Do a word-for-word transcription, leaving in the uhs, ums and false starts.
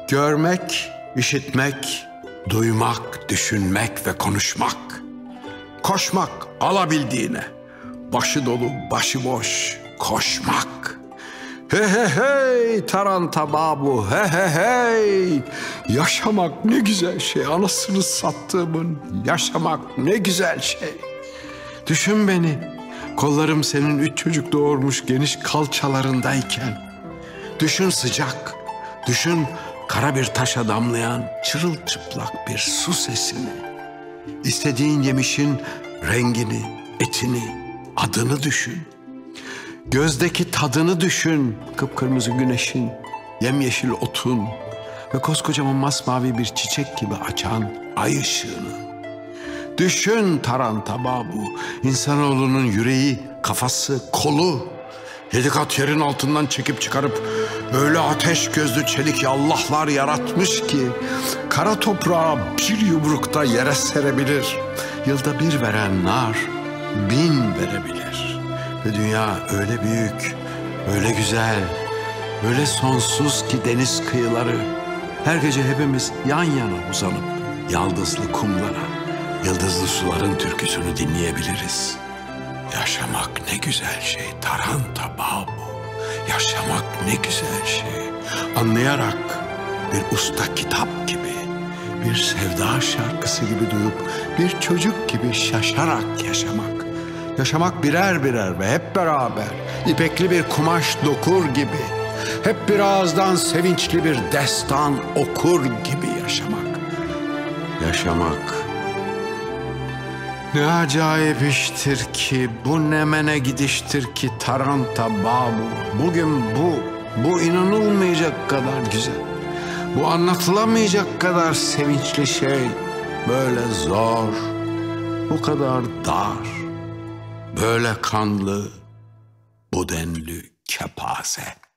Görmek, işitmek, duymak, düşünmek ve konuşmak. Koşmak alabildiğine. Başı dolu, başı boş, koşmak. He he hey taranta babu, he he hey. Yaşamak ne güzel şey, anasını sattığımın. Yaşamak ne güzel şey. Düşün beni, kollarım senin üç çocuk doğurmuş geniş kalçalarındayken. Düşün sıcak, düşün kara bir taşa damlayan çırılçıplak bir su sesini. İstediğin yemişin rengini, etini, adını düşün. Gözdeki tadını düşün, kıpkırmızı güneşin, yemyeşil otun ve koskocaman masmavi bir çiçek gibi açan ay ışığını. Düşün taranta babu, insanoğlunun yüreği, kafası, kolu. Yedi kat yerin altından çekip çıkarıp öyle ateş gözlü çelik yallahlar yaratmış ki kara toprağı bir yumrukta yere serebilir. Yılda bir veren nar bin verebilir. Ve dünya öyle büyük, öyle güzel, öyle sonsuz ki deniz kıyıları. Her gece hepimiz yan yana uzanıp yaldızlı kumlara, yıldızlı suların türküsünü dinleyebiliriz. Yaşamak ne güzel şey taranta babu. Yaşamak ne güzel şey. Anlayarak bir usta kitap gibi, bir sevda şarkısı gibi duyup bir çocuk gibi şaşarak yaşamak. Yaşamak birer birer ve hep beraber ipekli bir kumaş dokur gibi. Hep bir ağızdan sevinçli bir destan okur gibi yaşamak. Yaşamak ne acayip iştir ki, bu ne mene gidiştir ki taranta babu. Bugün bu, bu inanılmayacak kadar güzel, bu anlatılamayacak kadar sevinçli şey böyle zor, bu kadar dar, böyle kanlı, bu denli kepaze.